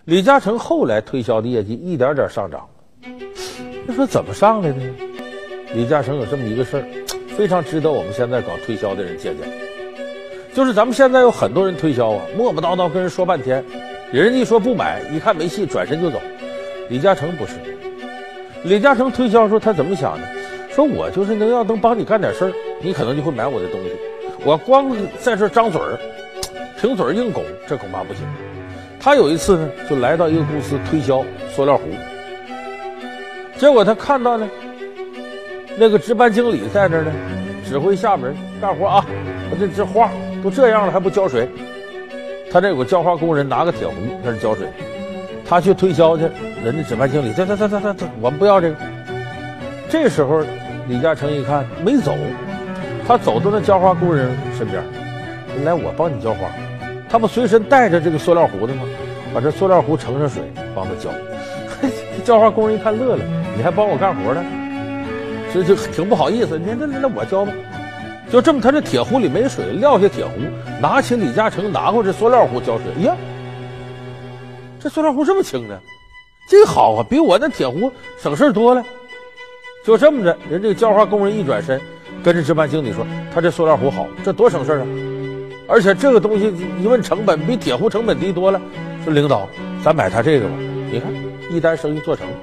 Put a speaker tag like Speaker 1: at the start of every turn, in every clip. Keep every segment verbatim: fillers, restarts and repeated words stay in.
Speaker 1: 李嘉诚后来推销的业绩一点点上涨，那说怎么上来的呢？李嘉诚有这么一个事儿，非常值得我们现在搞推销的人借鉴。就是咱们现在有很多人推销啊，磨磨叨叨跟人说半天，人家一说不买，一看没戏，转身就走。李嘉诚不是，李嘉诚推销时候他怎么想的？说我就是能要能帮你干点事儿，你可能就会买我的东西。我光在这张嘴儿，凭嘴硬拱，这恐怕不行。他有一次呢，就来到一个公司推销塑料壶，结果他看到呢，那个值班经理在那儿呢，指挥下边干活啊，这这花都这样了还不浇水？他这有个浇花工人拿个铁壶在这浇水，他去推销去，人家值班经理，这这这这这这，我们不要这个。这时候李嘉诚一看没走，他走到那浇花工人身边，来我帮你浇花。他不随身带着这个塑料壶的吗？把这塑料壶盛上水帮他浇。浇花工人一看乐了，你还帮我干活呢？这就挺不好意思，你那那那我浇吧。就这么，他这铁壶里没水，撂下铁壶，拿起李嘉诚拿过这塑料壶浇水。哎呀，这塑料壶这么轻呢，这好啊，比我那铁壶省事多了。就这么着，人这个浇花工人一转身，跟着值班经理说：“他这塑料壶好，这多省事啊！而且这个东西一问成本，比铁壶成本低多了。说领导，咱买他这个吧。你看，一单生意做成。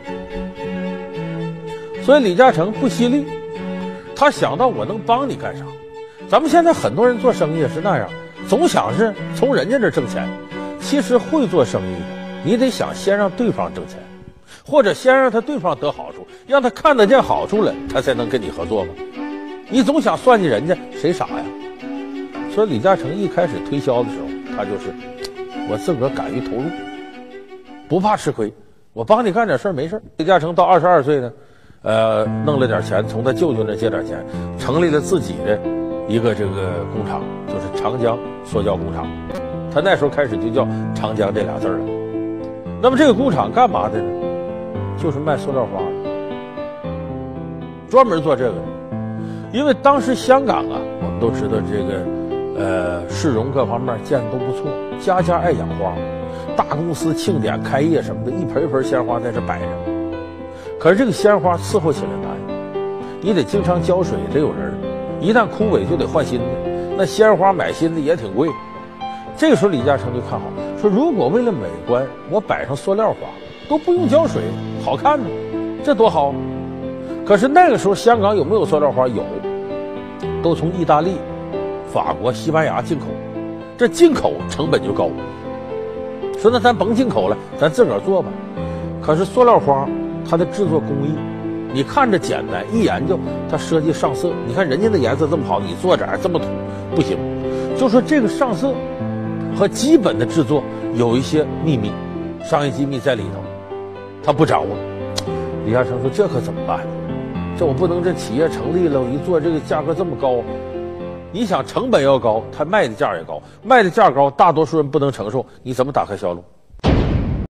Speaker 1: 所以李嘉诚不犀利，他想到我能帮你干啥？咱们现在很多人做生意是那样，总想是从人家这挣钱。其实会做生意的，你得想先让对方挣钱。”或者先让他对方得好处，让他看得见好处了，他才能跟你合作吗？你总想算计人家，谁傻呀？所以李嘉诚一开始推销的时候，他就是我自个儿敢于投入，不怕吃亏，我帮你干点事儿没事。李嘉诚到二十二岁呢，呃，弄了点钱，从他舅舅那借点钱，成立了自己的一个这个工厂，就是长江塑胶工厂。他那时候开始就叫长江这俩字了。那么这个工厂干嘛的呢？就是卖塑料花，专门做这个的。因为当时香港啊，我们都知道这个，呃，市容各方面建的都不错，家家爱养花，大公司庆典开业什么的，一盆一盆鲜花在这摆着。可是这个鲜花伺候起来难，你得经常浇水，得有人，一旦枯萎就得换新的。那鲜花买新的也挺贵。这个时候李嘉诚就看好，说如果为了美观，我摆上塑料花。都不用浇水，好看呢，这多好！可是那个时候香港有没有塑料花？有，都从意大利、法国、西班牙进口，这进口成本就高。说那咱甭进口了，咱自个儿做吧。可是塑料花它的制作工艺，你看着简单，一研究它设计上色，你看人家的颜色这么好，你做点这么土不行。就说这个上色和基本的制作有一些秘密，商业机密在里头。他不掌握，李嘉诚说：“这可怎么办？这我不能，这企业成立了，我一做这个价格这么高，你想成本要高，他卖的价也高，卖的价高，大多数人不能承受，你怎么打开销路？”